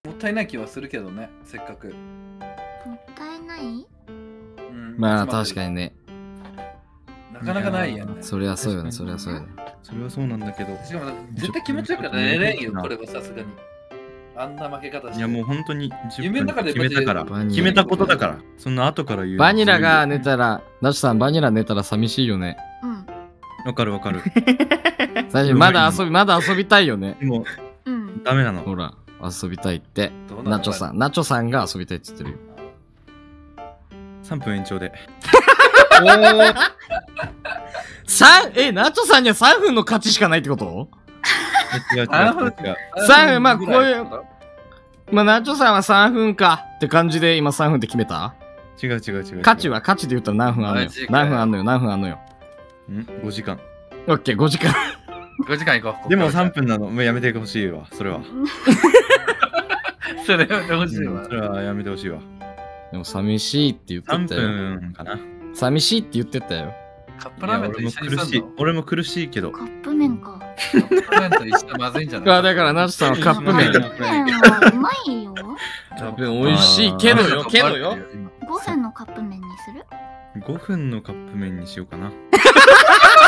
もったいない気はするけどね、せっかく。 もったいない？ まあ確かにね。 なかなかないよね。 そりゃそうよね、そりゃそうよね。 それはそうなんだけど。 しかも絶対気持ちよく寝れんよ、これはさすがに。あんな負け方して。 いやもう本当に夢の中で決めたから。 バニラ決めたことだから。そんな後から言う。 バニラが寝たら、ナチさんバニラ寝たら寂しいよね。 うん。 わかるわかる。 最初まだ遊びたいよね。 でも、 うん。 ダメなの。 ほら、遊びたいって。 どうなのナチョさんが遊びたいって言ってるよ。 3分延長で。 ナチョさんには3分の勝ちしかないってこと？ 違う。 3分、まあこういう、まあナチョさんは3分かって感じで今3分って決めた？ 違う。 価値で言ったら何分あんのよ。何分あんのよ。 5時間。 オッケー、5時間。 5時間行こう。 でも3分なの。もうやめてほしいわ。それは。 それやめてほしいわ。 それはやめてほしいわ。 でも寂しいって言って 3 たよ。 分かな。 寂しいって言ってたよ。 カップラーメンと一緒にすんの？ 俺も苦しいけど。 カップ麺か。 カップラーメンと一緒まずいんじゃない？ だからナチさんはカップ麺。 カップ麺はうまいよ。 カップ麺美味しいけどよ。 5分のカップ麺にする？ 5分のカップ麺にしようかな。